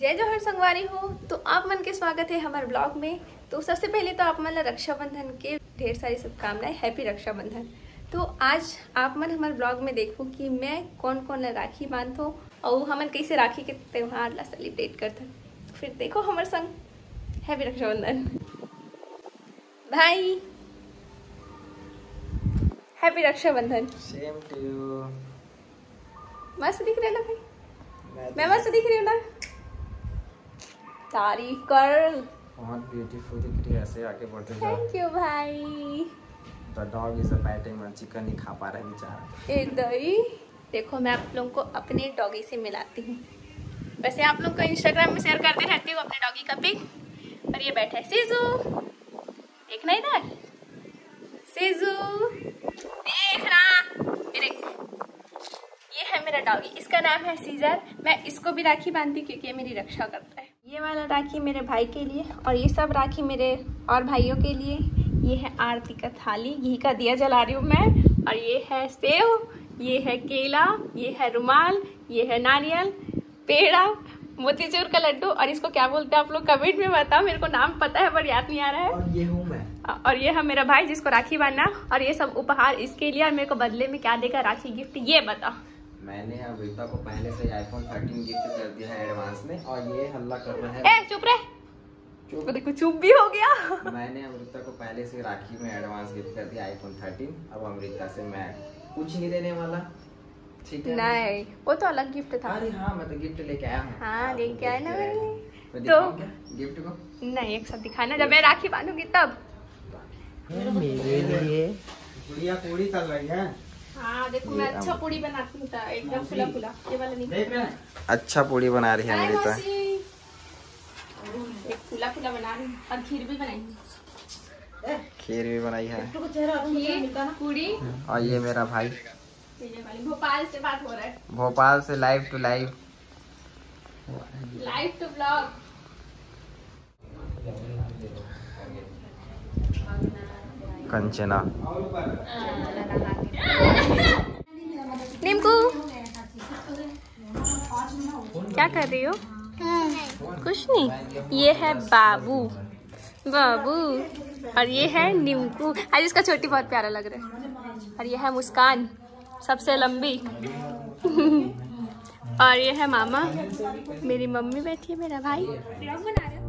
जय जोहर संगवारी हो। तो आप मन के स्वागत है हमारे ब्लॉग में। तो सबसे पहले तो आप मन रक्षाबंधन के ढेर सारी शुभकामनाएं, हैप्पी रक्षाबंधन। तो आज आप मन हमारे ब्लॉग में देखो कि मैं कौन कौन राखी बांधो और हमन कैसे राखी के त्योहार ला सेलिब्रेट करते। फिर देखो हमारे संग हैप्पी रक्षाबंधन भाई, happy Rakshabandhan. Same to you. मस्त दिख रहे ना भाई, मैं मस्त दिख रही हूँ ना? तारीफ कर, बहुत ब्यूटीफुल दिख रही है। ऐसे आगे बढ़ते जाओ। थैंक यू भाई। द डॉग इज बैटिंग और चिकन नहीं खा पा रहा है बेचारा। एक दही देखो, मैं आप लोगों को अपने डॉगी से मिलाती हूँ। वैसे आप लोग को इंस्टाग्राम में शेयर करते रहती हूँ अपने डॉगी का पिक। और ये बैठा है सीजू, देखना इधर सीजू, देखना मेरे, ये है मेरा डॉगी, इसका नाम है सीजर। मैं इसको भी राखी बांधती क्योंकि ये मेरी रक्षा करता है। ये वाला राखी मेरे भाई के लिए और ये सब राखी मेरे और भाइयों के लिए। ये है आरती का थाली, यही का दिया जला रही हूँ मैं। और ये है सेव, ये है केला, ये है रुमाल, ये है नारियल, पेड़ा, मोतीचूर का लड्डू। और इसको क्या बोलते हैं आप लोग कमेंट में बताओ, मेरे को नाम पता है पर याद नहीं आ रहा है। और ये हूँ मैं। और ये है मेरा भाई जिसको राखी बांधना। और ये सब उपहार इसके लिए। और मेरे को बदले में क्या देगा राखी गिफ्ट, ये बता। मैंने अमृता को पहले से iPhone 13 गिफ्ट कर दिया है एडवांस में। और ये हल्ला कर रहा है। ए चुप रहे, चुप देखो, चुप भी हो गया। मैंने अमृता को पहले से राखी में एडवांस गिफ्ट कर दिया iPhone 13। अब अमृता से मैं कुछ नहीं देने वाला, ठीक है? नहीं, वो तो अलग गिफ्ट था। अरे हाँ, मैं तो गिफ्ट लेके आया हूँ। हाँ लेके आए ना मैंने। तो गिफ्ट को नहीं, एक साथ दिखाना जब मैं राखी बांधूंगी तब। मेरे लिए गुड़िया पूरी तल रही है। हाँ देखो, मैं अच्छा पूड़ी बनाती हूँ, एकदम फुला फुला। ये वाला नहीं, देख रहे हैं? अच्छा पूरी बना रही है अमृता। एक फुला फुला बना रही हूँ और खीर भी बनाई, खीर भी बनाई है। खीर पूड़ी। और ये मेरा भाई भोपाल से बात हो रहा है, भोपाल से live to live to blog. Kanchana Nimku क्या कर रही हो? कुछ नहीं। ये है बाबू, बाबू। और ये है निम्कू, आज इसका छोटी बहुत प्यारा लग रहा है। और ये है मुस्कान, सबसे लंबी। और ये है मामा, मेरी मम्मी बैठी है, मेरा भाई ब्लॉग बना रहा है।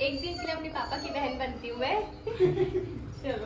एक दिन के लिए अपने पापा की बहन बनती हूँ मैं। चलो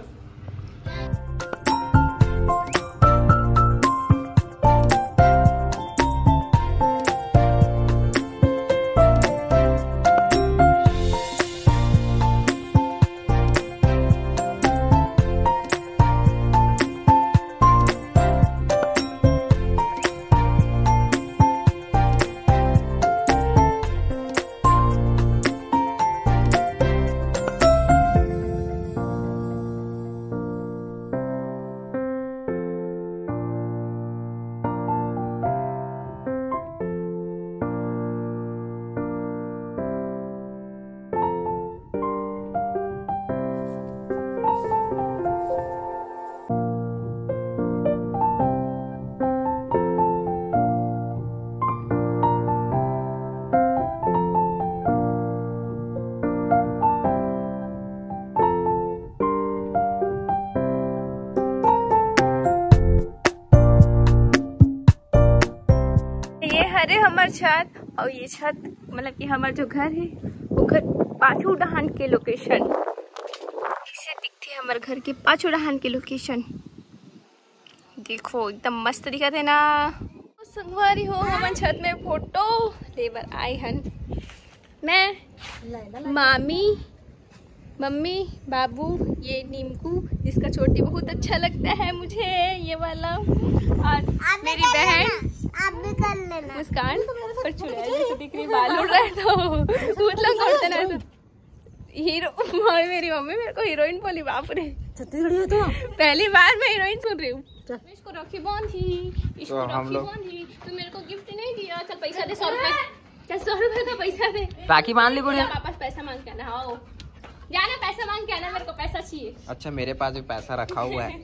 अरे हमार छत और ये छत मतलब कि हमार जो घर है वो घर पाछू डहान के लोकेशन इसे दिखती है। हमारे घर के पाछू डहान के लोकेशन देखो एकदम मस्त दिखत है ना। संगवारी हो हमार छत में फोटो लेबर आए हन। मैं मामी मम्मी बाबू ये नीमकू जिसका चोटी बहुत अच्छा लगता है मुझे ये वाला, और मेरी बहन आप भी कर लेना। मुस्कान पर चुड़ैल जैसे दिख रही, बाल उड़ रहा है तो मतलब करते ना तो हीरो। मेरी मम्मी मेरे को हीरोइन बोली, बाप रे छत्तीसगढ़ी तो पहली बार मैं हीरोइन सुन रही हूँ। इसको राखी बांधी, इसको राखी बांधी, तो मेरे को गिफ्ट नहीं दिया। चल पैसा दे 100 रुपए, चल 100 रुपए का पैसा दे। राखी बांध ली गुड़िया, वापस पैसा मांग के आना। हाँ जाना पैसा मांग के आना, मेरे को पैसा चाहिए। अच्छा मेरे पास भी पैसा रखा हुआ है,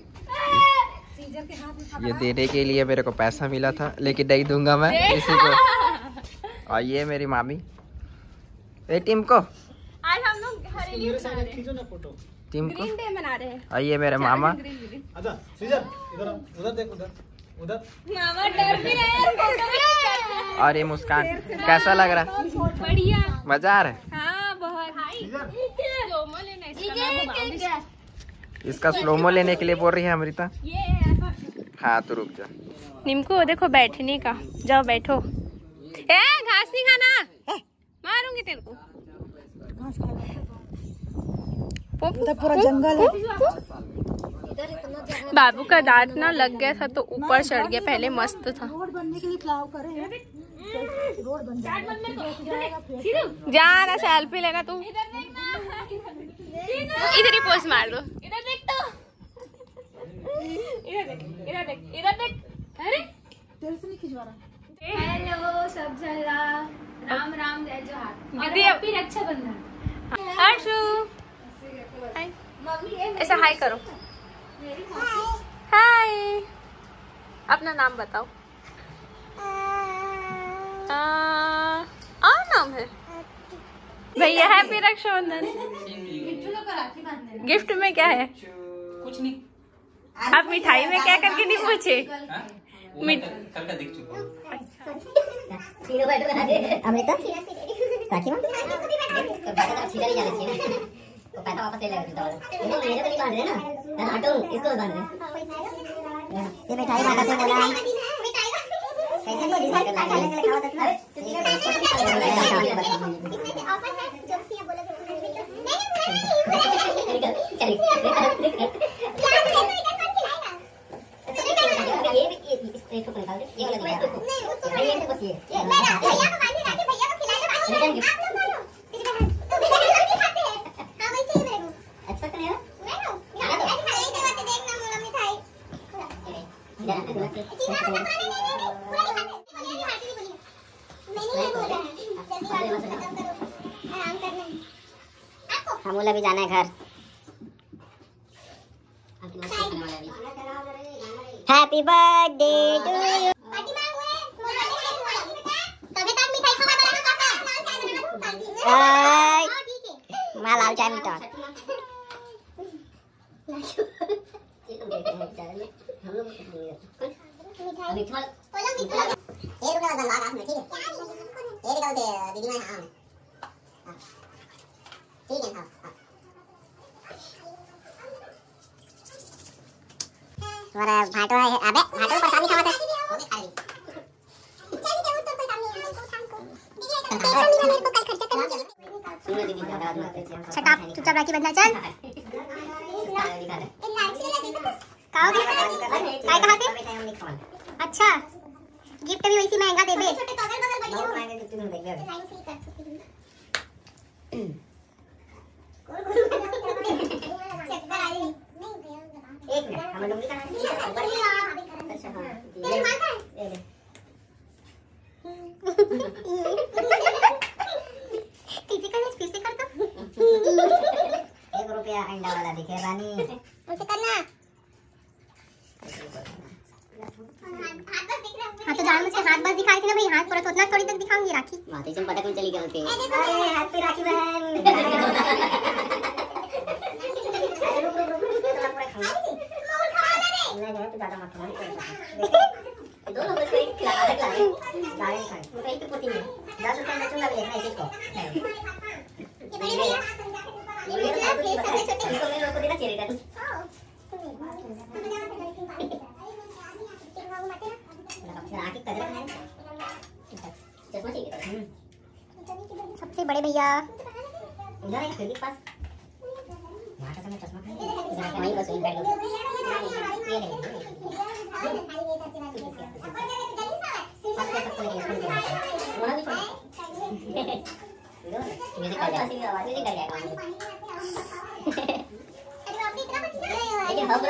ये देने के लिए मेरे को पैसा मिला था लेकिन नहीं दूंगा मैं किसी को। और ये मेरी मामी ए टीम को, आज हम लोग हरेली बना रहे हैं, टीम को ग्रीन डे मना रहे हैं। और ये मेरे मामा। अच्छा सीजर इधर उधर देख, उधर उधर मामा डर भी रहे हैं, फोटो भी खींच। और ये मुस्कान कैसा लग रहा है? बढ़िया, मजा आ रहा है? हाँ बहुत। स्लोमो लेना इसका, मैं घुमाऊंगी। इसका स्लोमो लेने के लिए बोल रही है अमृता। हाँ तो रुक जा। निम्को देखो बैठने का, जाओ बैठो। ए घास नहीं खाना, मारूंगी तेरे को। पूरा जंगल है। बाबू का दांत ना लग गया था तो ऊपर चढ़ गया, पहले मस्त था। रोड बनने के लिए प्लाव करे, रोड बन जाना सेल्फी लेना तू, इधर ही पोस्ट मार दो। इधर देख तो, इधर देख, इधर देख, इधर देख। अरे तेरे से नहीं खिंचवा रहा। हेलो सब जला, राम राम जय जोहार दीदी, हैप्पी रक्षाबंधन। आशु ऐसा हाय करो। हाय, अपना नाम बताओ। और नाम है भैया। हैप्पी रक्षाबंधन। गिफ्ट में क्या है? कुछ नहीं। आप मिठाई में क्या करके नहीं पूछे? कल का देख चुका हूँ। अमृता राखी बांध तो पैसा वापस ले लेगा। मेरे को नहीं बांध रहे ना, हटो इसको बांध रहे। ये मिठाई माता से बोला कैसे को डिसाइड करना है, पहले खाओ तब हमोला भी जाना है घर। Happy birthday to you. माँ लाल चाय मिटा ठीक है हाँ तुम्हारा भाटो है। अबे भाटो पर सामने खावा था शट अप चुपचाप राखी बंधना चल काय कहा थे अच्छा गिफ्ट भी वैसी महंगा दे बे एक मिनट हम लुंगी का अच्छा हां फिर से कर तो 1 रुपया अंडा वाला दिखे रानी उसे करना हाँ तो जान मुझे हाथ बस दिखाई थी ना भाई हाथ पूरा तो उतना थोड़ी तक दिखाऊंगी राखी माते तुम पता कौन चली गई होती है अरे हाथ पे राखी बहन ज्यादा मत खाओ दोनों बस एक खिला खाए वो कहीं पे पोती है 10 रुपए में चुंगा भी देखना इसी को ये छोटे इनको मैं लोगों को देना चाहिए था राखी कदर है चश्मा चाहिए सबसे बड़े भैया उधर है खिड़की पास वहां से मैं चश्मा वहीं बस वहीं बैठ गया ये नहीं म्यूजिक कर जाएगा म्यूजिक कर जाएगा लेकिन हम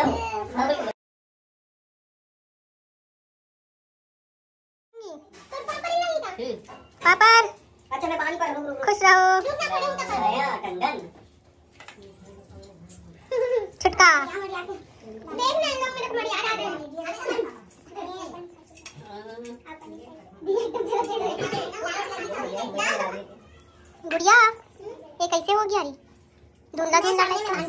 पापा अच्छा मैं पानी पर खुश रहो छुटका गुड़िया ये कैसे हो गया री धुंधला धुंधला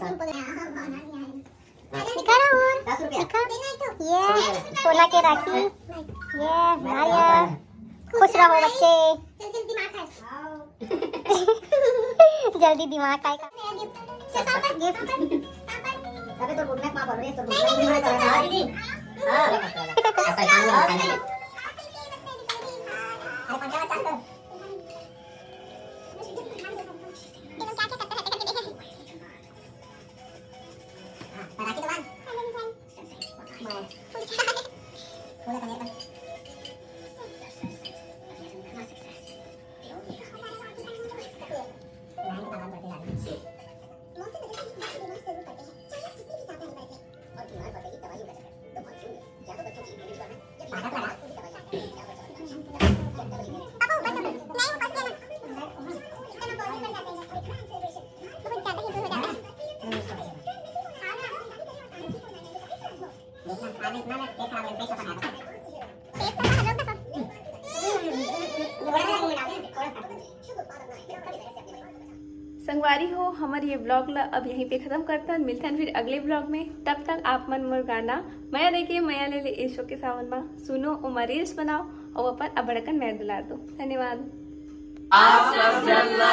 दिखा रहा हूँ ये सोना के राखी ये नारियल खुश रहो बच्चे जल्दी दिमाग का गिफ्ट अबे तो गुड नाइट मां बोल रही है तो हां दीदी हां संगवारी हो हमारे ये ब्लॉग ला अब यहीं पे खत्म करता है। मिलते हैं फिर अगले ब्लॉग में। तब तक आप मन मोर गाना मया देखिए मया ले ले ईशो के सावन में सुनो और रील्स बनाओ और अपन अबड़कन मैं दुला दो। धन्यवाद।